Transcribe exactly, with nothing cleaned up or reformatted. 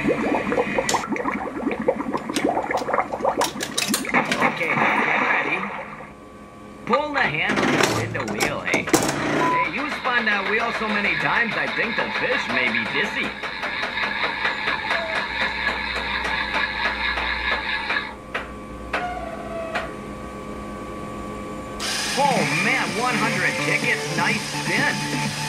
Okay, get ready. Pull the handle to spin the wheel, hey? Hey, you spun that wheel so many times, I think the fish may be dizzy. Oh man, one hundred tickets, nice spin.